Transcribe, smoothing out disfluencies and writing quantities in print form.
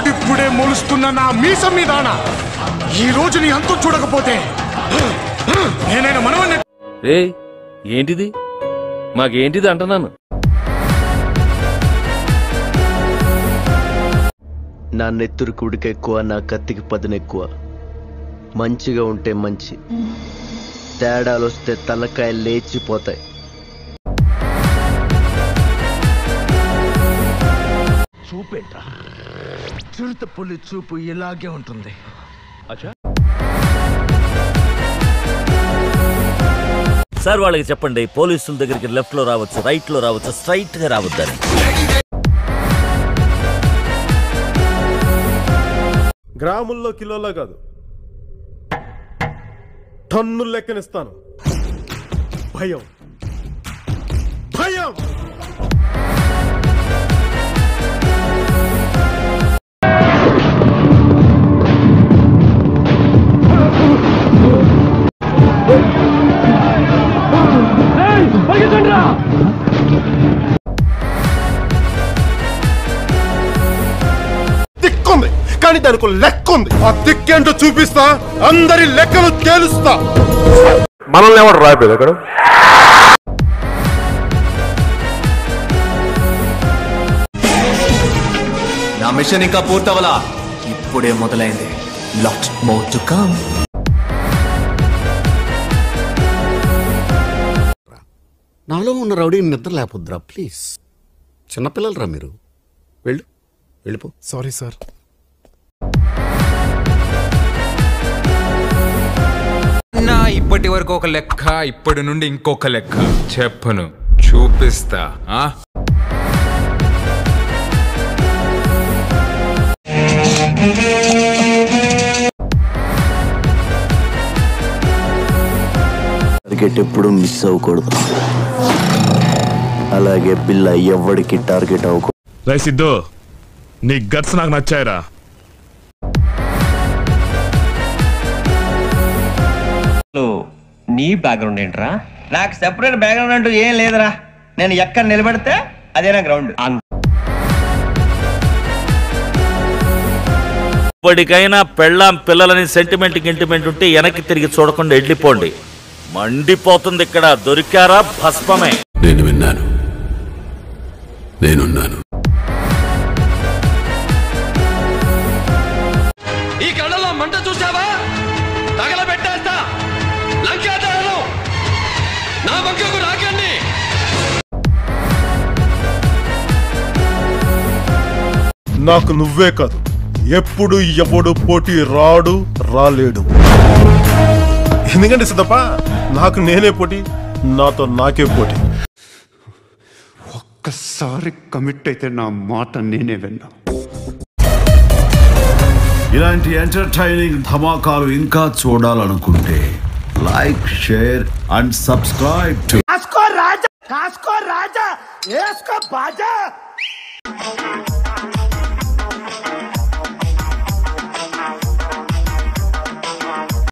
ఇప్పుడిప్పుడే మొలుస్తున్న నా మీసం మీదాన ఈ రోజు నీ అంతం చూడకపోతే నేనైనా మనవన్నే. ఏంటిది మాకేంటిది అంటున్నాను. నా నెత్తురు కుడికి ఎక్కువ, నా కత్తికి పదునెక్కువ. మంచిగా ఉంటే మంచి, తేడాలొస్తే తలకాయలు లేచిపోతాయి. చూపేంట్రా, చిరుత పులి చూపు ఇలాగే ఉంటుంది. సార్ వాళ్ళకి చెప్పండి, పోలీసుల దగ్గరికి లెఫ్ట్ లో రావచ్చు, రైట్ లో రావచ్చు, స్ట్రైట్ గా రావద్దని. గ్రాముల్లో కిలోలో కాదు, టన్నులు లెక్కనిస్తాను. భయం భయం. దిక్కుంది కానీ దానికి లెక్క ఉంది. ఆ దిక్కేంటో చూపిస్తా, అందరి లెక్కలు తేలుస్తా. మనల్ని ఎవరు రాయలేదు అక్కడ. నా మిషన్ ఇంకా పూర్తవలా, ఇప్పుడే మొదలైంది. Lots more to come. నాలో ఉన్న రౌడీని నిద్ర లేపొద్దురా ప్లీజ్. చిన్నపిల్లలరా మీరు. వెళ్ళిపో. Sorry sir. నా ఇప్పటి వరకు ఒక లెక్క, ఇప్పటి నుండి ఇంకొక లెక్క చెప్పను, చూపిస్తా. టార్గెట్ ఎప్పుడు మిస్ అవ్వకూడదు, అలాగే బిల్ల ఎవరికి టార్గెట్ అవ్వకూడదు. రై సిద్ధు, నీ గట్స్ నాకు నచ్చాయిరా. నీ బ్యాక్గ్రౌండ్ ఏంట్రా? నాకు సెపరేట్ బ్యాక్గ్రౌండ్ అంటూ ఏం లేదురా. నేను ఎక్కడ నిలబడితే అదే నా గ్రౌండ్. ఇప్పటికైనా పెళ్ళాం పిల్లలని సెంటిమెంట్ గింటిమెంట్ ఉంటే వెనక్కి తిరిగి చూడకుండా వెళ్ళిపోండి. మండిపోతుంది ఇక్కడ. దొరికారా భస్మమే. నేను విన్నాను, నేనున్నాను. ఈ కళ్ళలో మంట చూసావా? తగలబెట్టేస్తా. లంకాదారులు నా వంకకు రాకండి. నాకు నువ్వే కాదు, ఎప్పుడు ఎవడు పోటీ రాలేడు. ఎందుకంటే సిద్ధప్ప, నాకు నేనే పోటీ, నాతో నాకే పోటీ. ఒక్కసారి కమిట్ అయితే నా మాట నేనే విన్నా. ఇలాంటి ఎంటర్టైనింగ్ ధమాకాలు ఇంకా చూడాలనుకుంటే like, share and subscribe to కాస్కో రాజా, ఏస్కో బాజా.